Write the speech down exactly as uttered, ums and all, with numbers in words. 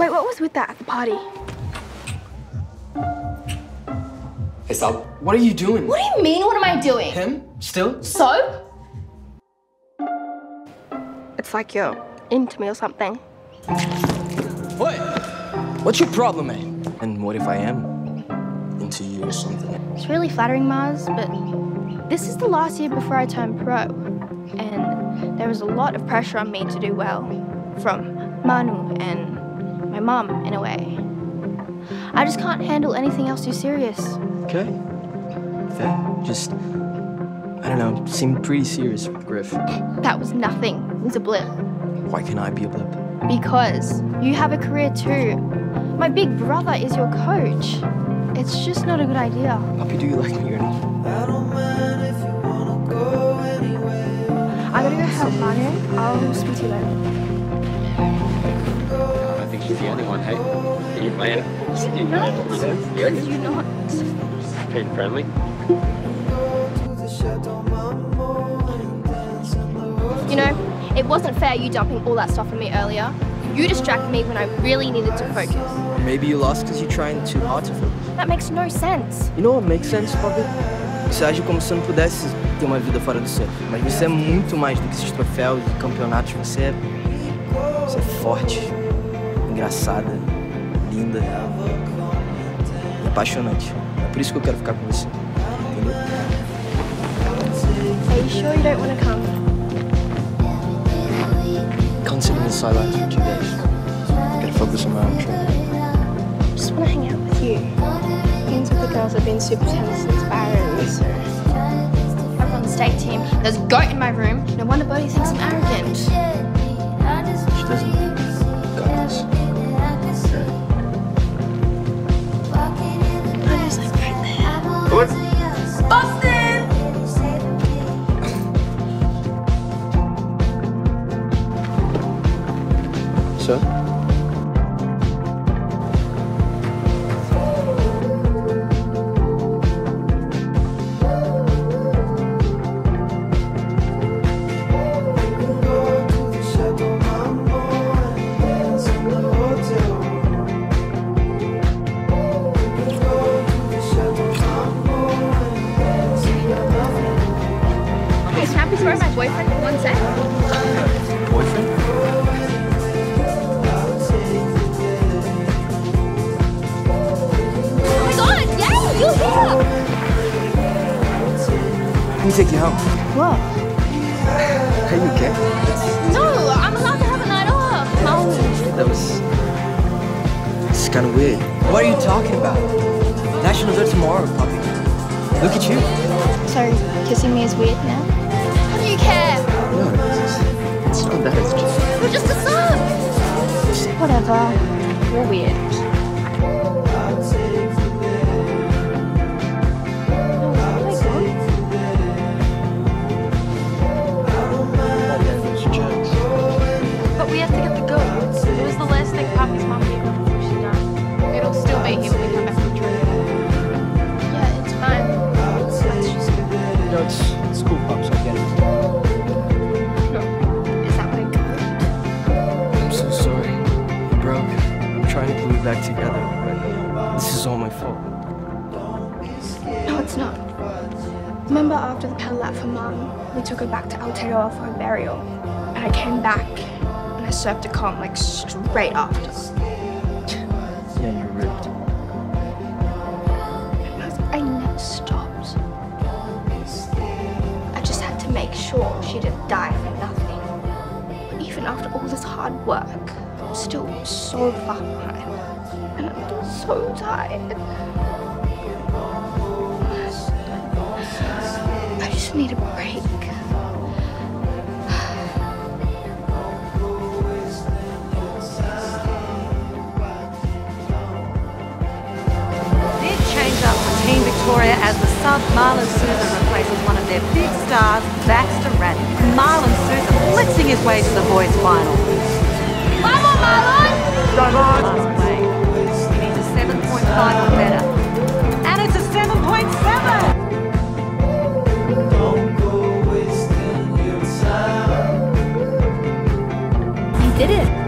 Wait, what was with that at the party? Hey, Sal, what are you doing? What do you mean, what am I doing? Him? Still? So? It's like you're into me or something. What? What's your problem, man? And what if I am into you or something? It's really flattering, Mars, but this is the last year before I turn pro. And there was a lot of pressure on me to do well. From Manu and my mum, in a way. I just can't handle anything else too serious. Okay. Fair. Just, I don't know, seemed pretty serious with Griff. That was nothing. It was a blip. Why can't I be a blip? Because you have a career too. My big brother is your coach. It's just not a good idea. Puppy, do you like me or not? I don't mind if you wanna go anywhere. I gotta go help Manu. I'll speak to you later. I think she's the only one, hey? Are you playing? No, could you not? Being friendly? You know, it wasn't fair you dumping all that stuff on me earlier. You distracted me when I really needed to focus. Or maybe you lost because you're trying too hard to focus. That makes no sense. You know what makes sense, Puppy? Você age como se não pudesse ter uma vida fora do surf. Mas você é muito mais do que esses troféus e campeonatos. Você é... Você é forte, engraçada, linda e apaixonante. É por isso que eu quero ficar com você. Entendeu? Are you sure you don't want to come? Can't sit in the sidelines for two days. Gotta focus on my own training. I just want to hang out with you. Means with the girls have been super tense since Byron, so... I'm on the state team. There's a goat in my room. No wonder Bodhi thinks I'm arrogant. She doesn't got this. I'm just like right there. What? Boston! So? Hey, Snappy, sorry, my boyfriend for one sec. Boyfriend? Oh my god, yay, you're here! Let me take you home. What? Hey, you okay? No, I'm allowed to have a night off. Oh. That was... It's kind of weird. What are you talking about? Nationals are tomorrow, Puppy. Look at you. So, kissing me is weird now? What do you care? No, it's, it's not that. It's just... We're just a song! Whatever. You're weird. But we have to get the goat. It was the last thing Poppy's mom gave her before she died. It'll still be here when we come back from trip. Yeah, it's fine. Let's just go. No, it's, it's cool, Pops. I get it. No. Is that what I got? I'm so sorry. We're broke. I'm trying to put it back together, but this is all my fault. No, it's not. Remember after the pedal out for Mum, we took her back to Aotearoa for her burial. And I came back and I surfed a comp like straight after. Yeah, you're ripped. I never stopped. I just had to make sure she didn't die for nothing. But even after all this hard work, I'm still so far behind. And I'm so tired. I just need a break. Team Victoria as the sub Marlon Souza replaces one of their big stars, Baxter Raddy. Marlon Souza blitzing his way to the boys' final. Come on, Marlon! Last way. He needs a seven point five or better. And it's a seven point seven! You did it.